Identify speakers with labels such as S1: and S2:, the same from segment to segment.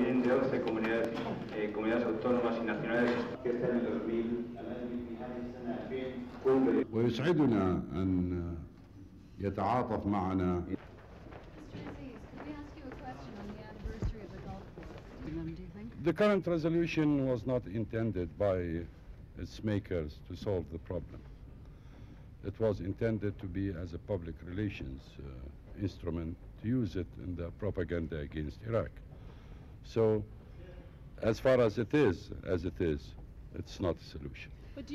S1: boletín de 11 comunidades autónomas y nacionales que están en 2000 cumbre.
S2: ويسعدنا أن يتعاطف معنا. The current resolution was not intended by its makers to solve the problem. It was intended to be as a public relations instrument, to use it in the propaganda against Iraq. So, as far as it is, it's not a solution.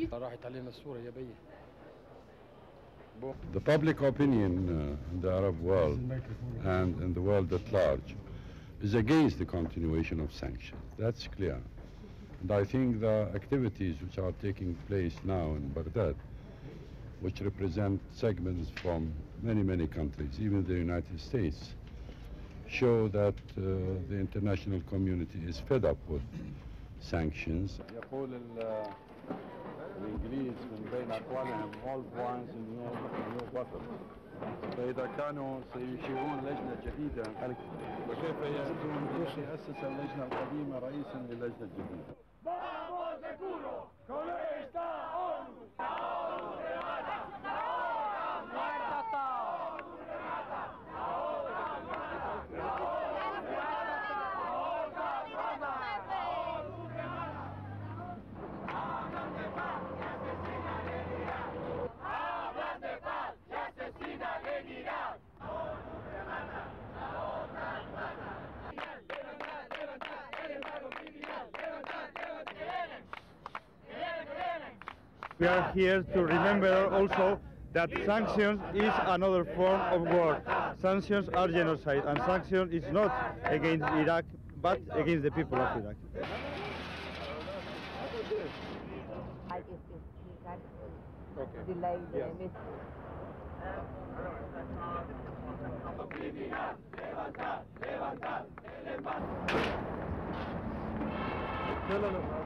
S2: The public opinion in the Arab world and in the world at large is against the continuation of sanctions. That's clear. And I think the activities which are taking place now in Baghdad, which represent segments from many countries, even the United States, show that the international community is fed up with sanctions. الإنجليز من بين أقوالهم all points in your bottle. فإذا كانوا سيشيرون لجنة جديدة فكيف يأتون الذي أسس اللجنة القديمة رئيسا للجنة الجديدة؟
S3: We are here to remember also that sanctions is another form of war. Sanctions are genocide, and sanctions is not against Iraq, but against the people of Iraq. Okay. Yes.